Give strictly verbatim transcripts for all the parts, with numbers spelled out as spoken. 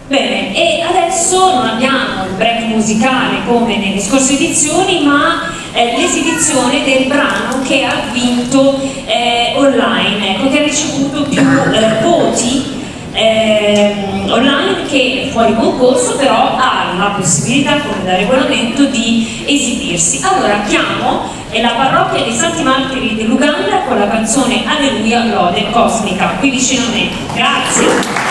Bene, e adesso non abbiamo il break musicale come nelle scorse edizioni, ma eh, l'esibizione del brano che ha vinto eh, online, ecco, che ha ricevuto più eh, voti eh, online, che fuori concorso però ha la possibilità, come da regolamento, di esibirsi. Allora chiamo eh, la parrocchia dei Santi Martiri dell'Uganda con la canzone Alleluia, lode cosmica, qui vicino a me. Grazie.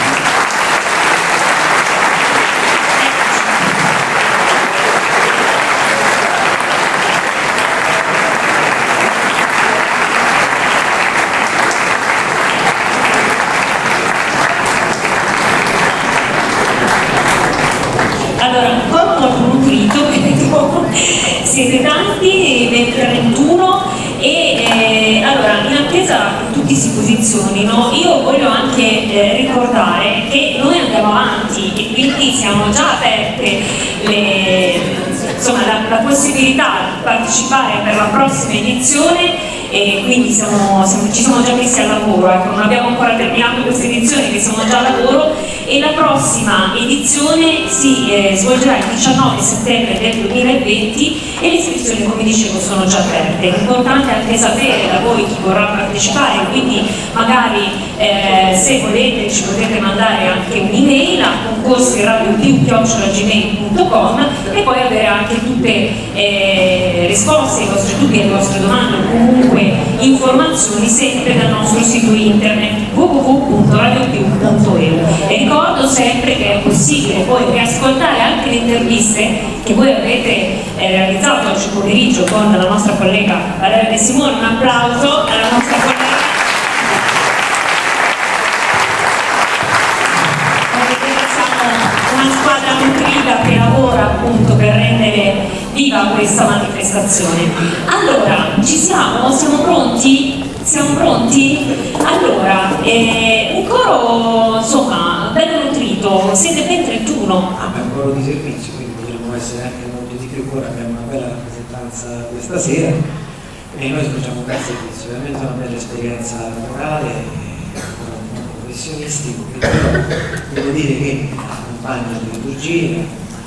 Siete tanti, ventuno, e eh, allora in attesa che tutti si posizionino, io voglio anche eh, ricordare che noi andiamo avanti e quindi siamo già aperte le, insomma, la, la possibilità di partecipare per la prossima edizione, e quindi siamo, siamo, ci siamo già messi al lavoro, ecco, non abbiamo ancora terminato questa edizione, che siamo già al lavoro, e la prossima edizione si eh, svolgerà il diciannove settembre del duemilaventi e le iscrizioni, come dicevo, sono già aperte. È importante anche sapere da voi chi vorrà partecipare, quindi magari eh, se volete ci potete mandare anche un'email a concorsi radio più chiocciola gmail punto com e poi avere anche tutte eh, risposte ai vostri dubbi e alle vostre domande, o comunque informazioni sempre dal nostro sito internet w w w punto radio più punto e u. E ricordo sempre che è possibile poi riascoltare anche le interviste che voi avete eh, realizzato oggi pomeriggio con la nostra collega Valeria De Simone. Un applauso alla nostra collega. Siamo una squadra nutrita che lavora appunto per rendere viva questa manifestazione. Allora, ci siamo? Siamo pronti? Siamo pronti? Allora, eh, un coro insomma bello nutrito, siete ben trentuno. Ah, è un coro di servizio, quindi potremmo essere anche molto di più. Ora abbiamo una bella rappresentanza questa sera e noi svolgiamo un bel servizio, veramente una bella esperienza corale, professionistico, però devo dire che accompagna le liturgie,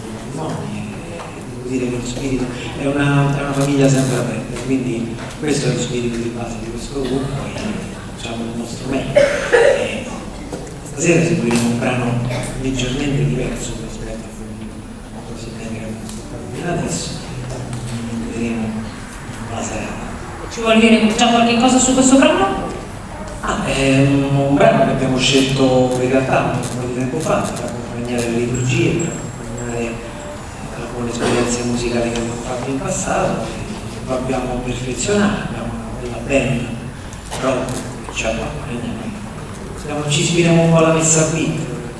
devo dire che lo spirito è una, è una famiglia sempre aperta, quindi questo è lo spirito di base di questo gruppo e facciamo il nostro meglio. E stasera seguiremo un brano leggermente diverso rispetto a quello così bene che abbiamo ascoltato fino adesso, vedremo la serata. Ci vuole dire già qualche cosa su questo brano? Ah, è un brano che abbiamo scelto in realtà un po' di tempo fa per accompagnare le liturgie, per accompagnare alcune esperienze musicali che abbiamo fatto in passato, e lo abbiamo perfezionato, abbiamo una bella band proprio che ci accompagna. Ci ispiriamo un po' alla messa a beat.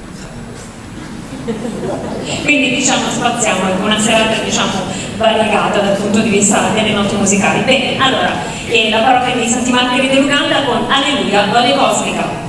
Quindi diciamo spaziamo in una serata diciamo variegata dal punto di vista delle note musicali. Bene, allora eh, la parrocchia dei Santi Martiri dell'Uganda con Alleluia, lode cosmica.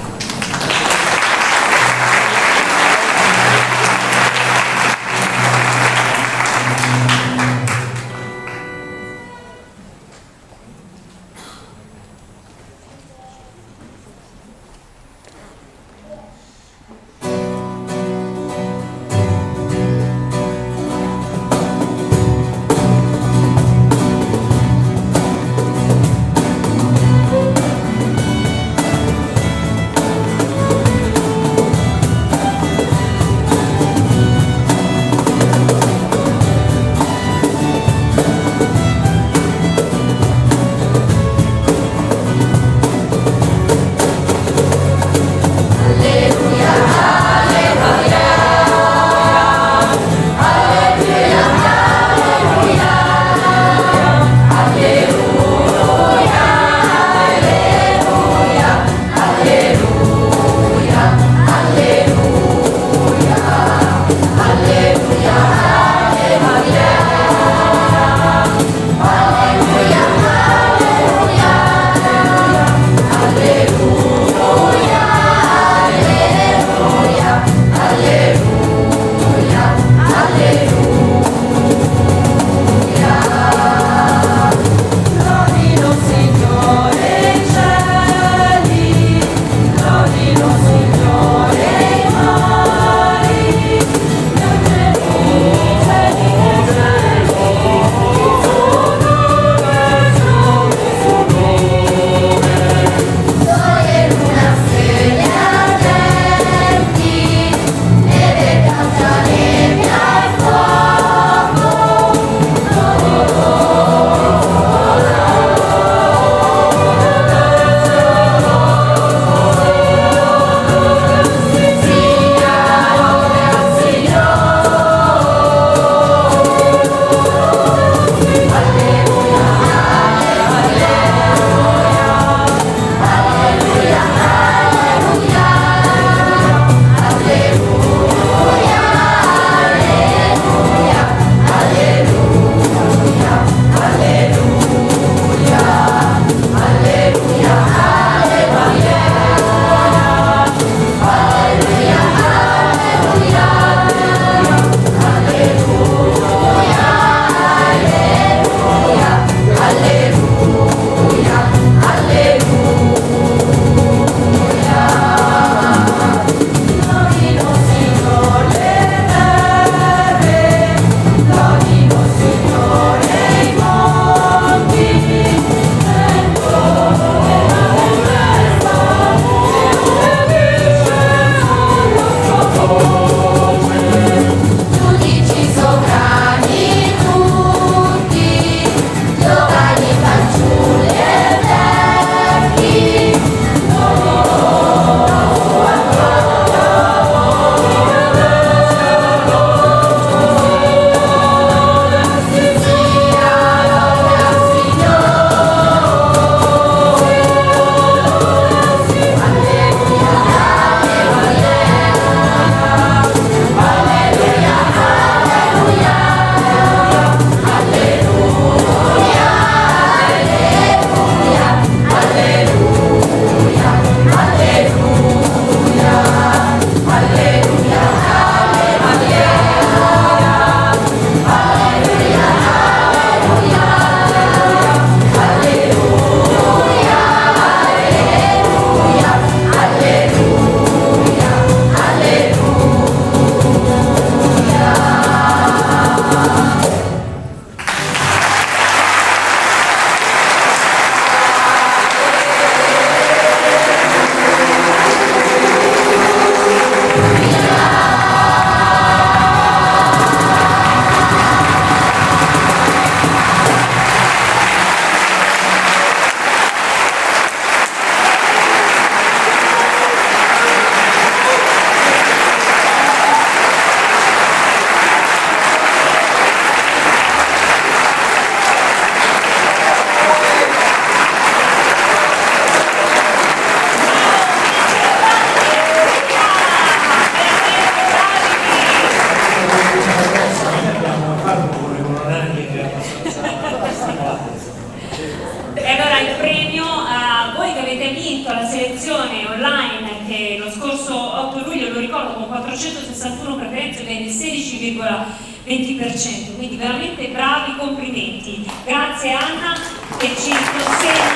allora il premio a voi che avete vinto la selezione online che lo scorso otto luglio, lo ricordo, con quattrocentosessantuno preferenze venne il sedici virgola venti per cento, quindi veramente bravi, complimenti. Grazie Anna che ci consegna